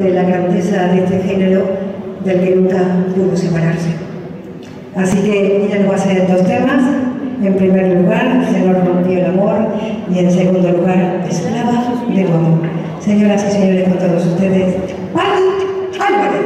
de la grandeza de este género del que nunca pudo separarse. Así que ella nos va a hacer 2 temas. En primer lugar, Se nos rompió el amor, y en segundo lugar, Esclava de tu amor. Señoras y señores, con todos ustedes, Pali Álvarez.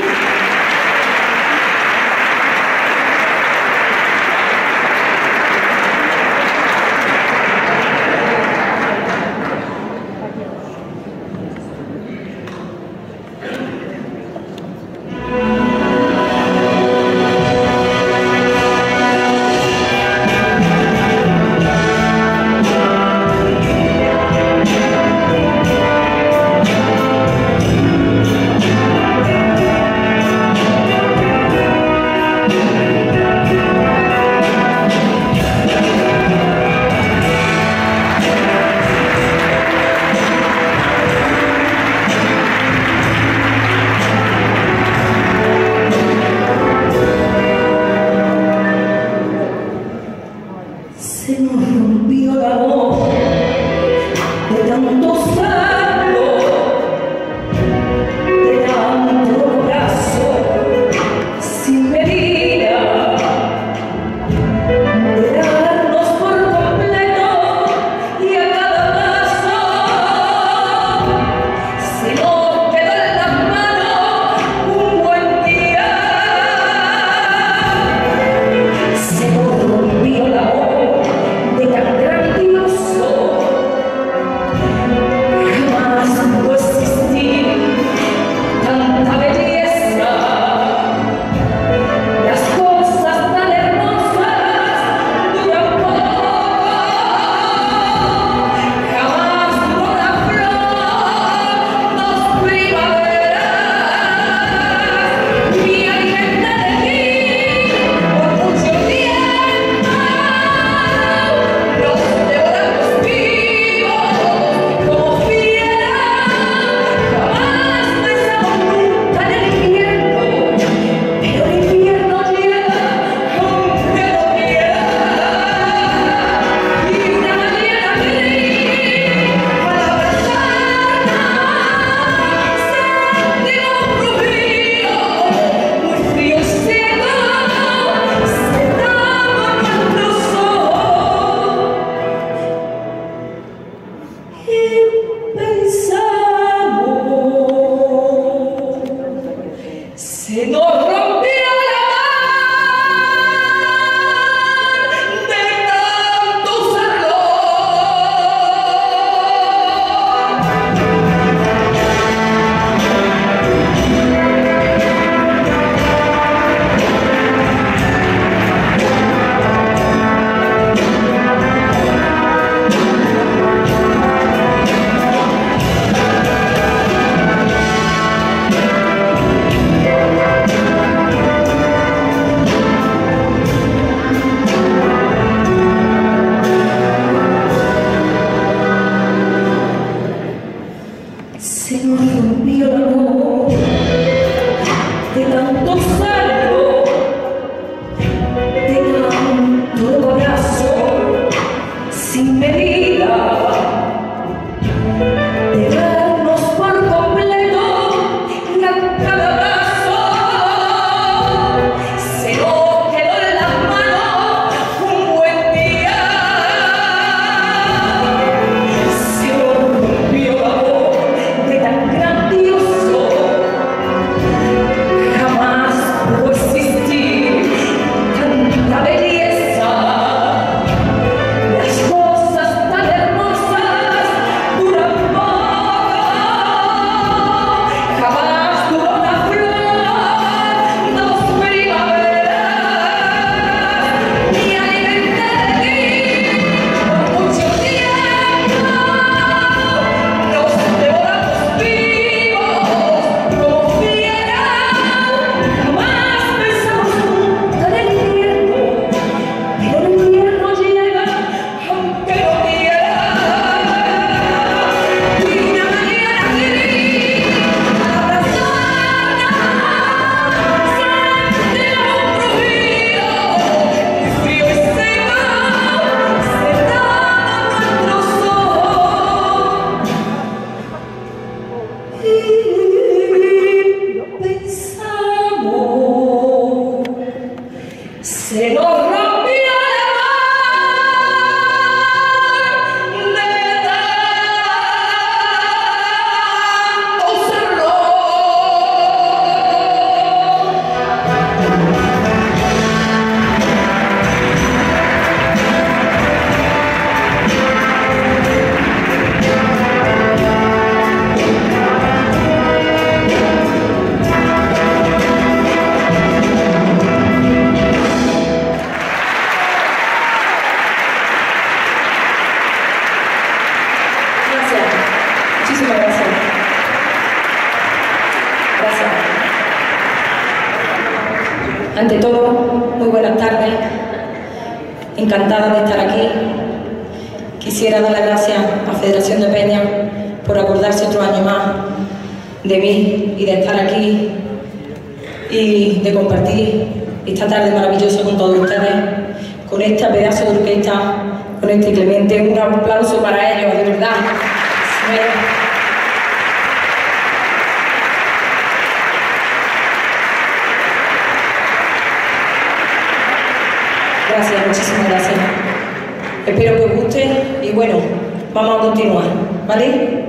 Se nos rompió el amor de tanto usarlo, de tanto abrazo sin medida, de darnos por completo y a cada paso se nos quedó en las manos un buen día. Se nos rompió el amor de tan grandioso, jamás pudo existir tanta belleza, las cosas tan hermosas duran poco, jamás duró la flor 2 primaveras, mi alimenta de ti por mucho tiempo. Nos devoramos vivos como fieras, jamás pensamos nunca en el invierno, pero el invierno llega aunque no quiera, y una mañana gris al abrazarnos sentimos un frío, muy frío y seco, se tapa nuestros ojos. Y pensamos, se nos rompió el amor de tanto usarlo. Se nos rompió el amor de tanto usarlo, de tanto abrazo sin medida, de darnos por completo y a cada paso se nos quedó en las manos un buen día. Se nos rompió el amor de tan grandioso, Gracias. Ante todo, muy buenas tardes. Encantada de estar aquí. Quisiera dar las gracias a Federación de Peñas por acordarse otro año más de mí y de estar aquí y de compartir esta tarde maravillosa con todos ustedes, con este pedazo de orquesta, con este Clemente. Un aplauso para ellos, de verdad. Gracias, muchísimas gracias. Espero que os guste y bueno, vamos a continuar, ¿vale?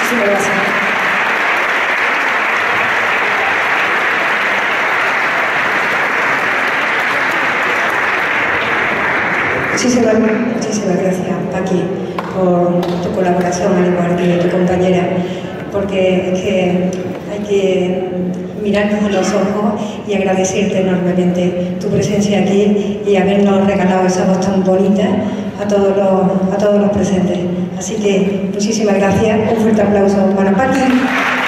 Muchísimas gracias. Muchísimas gracias, Paqui, por tu colaboración, al igual que tu compañera, porque es que hay que mirarnos a los ojos y agradecerte enormemente tu presencia aquí y habernos regalado esa voz tan bonita a todos los presentes. Así que muchísimas gracias, un fuerte aplauso para Paqui.